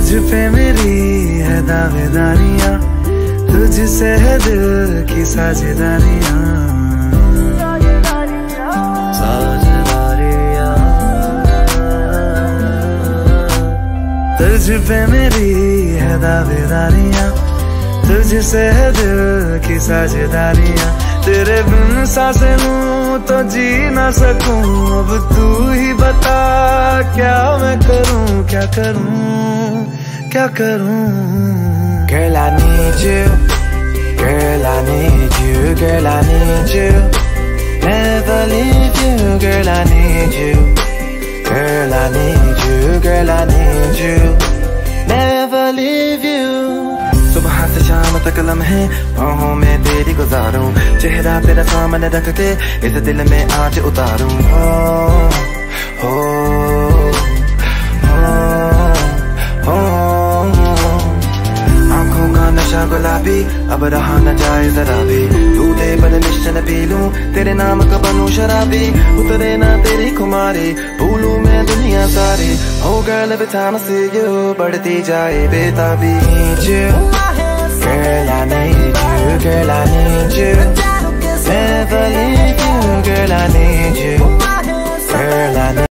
तुझ पे मेरी है दावेदारियां, तुझसे है दिल की साझेदारियां। तुझ पे मेरी है दावेदारियां, तुझसे है दिल की साझेदारियां। तेरे बिन सांसें लूं तो जी ना सकूं, अब तू ही बता क्या मैं करूं, क्या करूं, क्या करूं। Girl, I need you, girl, I need you, girl, I need you, never leave you, girl, I need you, girl, I need you, girl, I need you, never leave you। सुबह से शाम तक लम्हे बाहों में तेरी गुजारूं, चेहरा तेरा सामने रख के इस दिल में आज उतारूं। हो हो हो हो, आंखों का नशा गुलाबी अब रहा न जाए जरा भी, तू दे परमिशन पी लूं, तेरे नाम का बनूं शराबी, उतरे ना तेरी खुमारी, भूलूं मैं दुनिया सारी। Oh girl, every time I see you बढ़ती जाए बेताबी। Girl, I need you, girl, I need you, never leave you, girl, I need you, girl, I need you।